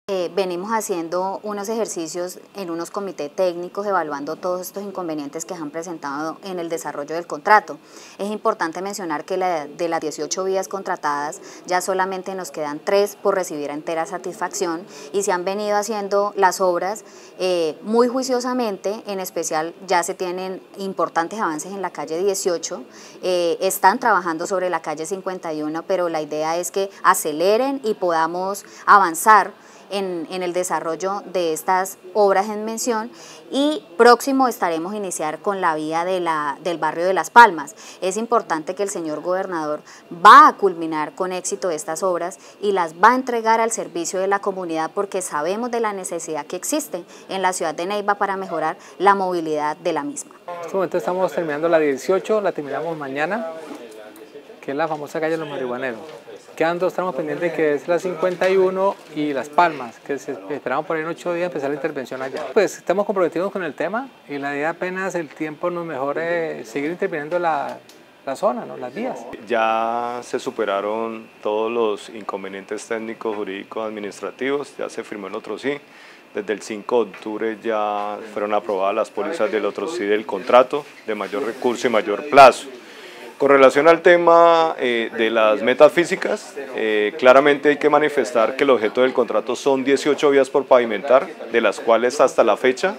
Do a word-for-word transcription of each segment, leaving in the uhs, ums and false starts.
Eh, venimos haciendo unos ejercicios en unos comités técnicos evaluando todos estos inconvenientes que han presentado en el desarrollo del contrato. Es importante mencionar que la, de las dieciocho vías contratadas ya solamente nos quedan tres por recibir entera satisfacción y se han venido haciendo las obras eh, muy juiciosamente, en especial ya se tienen importantes avances en la calle dieciocho, eh, están trabajando sobre la calle cincuenta y uno, pero la idea es que aceleren y podamos avanzar En, en el desarrollo de estas obras en mención, y próximo estaremos a iniciar con la vía de la, del barrio de Las Palmas. Es importante que el señor gobernador va a culminar con éxito estas obras y las va a entregar al servicio de la comunidad, porque sabemos de la necesidad que existe en la ciudad de Neiva para mejorar la movilidad de la misma. En este momento estamos terminando la dieciocho, la terminamos mañana, que es la famosa calle de los marihuaneros. Quedan dos tramos pendientes, que es la cincuenta y uno y Las Palmas, que se, esperamos por ahí en ocho días empezar la intervención allá. Pues estamos comprometidos con el tema y la idea apenas el tiempo nos mejore seguir interviniendo la, la zona, ¿no? Las vías. Ya se superaron todos los inconvenientes técnicos, jurídicos, administrativos, ya se firmó el otro sí. Desde el cinco de octubre ya fueron aprobadas las pólizas del otro sí del contrato de mayor recurso y mayor plazo. Con relación al tema eh, de las metas físicas, eh, claramente hay que manifestar que el objeto del contrato son dieciocho vías por pavimentar, de las cuales hasta la fecha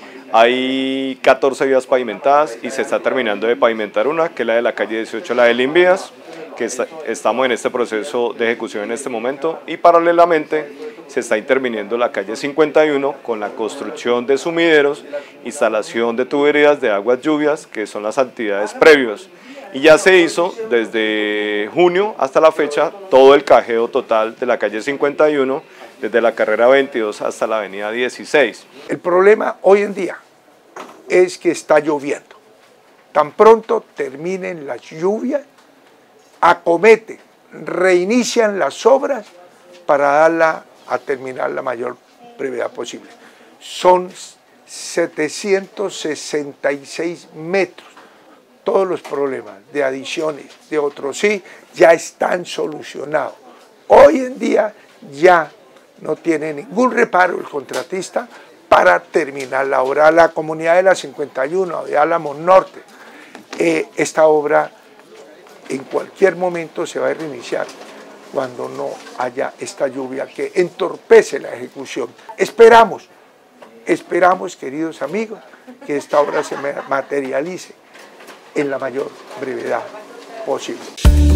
hay catorce vías pavimentadas y se está terminando de pavimentar una, que es la de la calle dieciocho, la de Limvías, que está, estamos en este proceso de ejecución en este momento, y paralelamente se está interviniendo la calle cincuenta y uno con la construcción de sumideros, instalación de tuberías de aguas lluvias, que son las actividades previas. Y ya se hizo desde junio hasta la fecha todo el cajeo total de la calle cincuenta y uno, desde la carrera veintidós hasta la avenida dieciséis. El problema hoy en día es que está lloviendo. Tan pronto terminen las lluvias, acometen, reinician las obras para darla a terminar la mayor brevedad posible. Son setecientos sesenta y seis metros. Todos los problemas de adiciones, de otros sí, ya están solucionados. Hoy en día ya no tiene ningún reparo el contratista para terminar la obra. La comunidad de la cincuenta y uno, de Álamos Norte, eh, esta obra en cualquier momento se va a reiniciar cuando no haya esta lluvia que entorpece la ejecución. Esperamos, esperamos, queridos amigos, que esta obra se materialice en la mayor brevedad posible.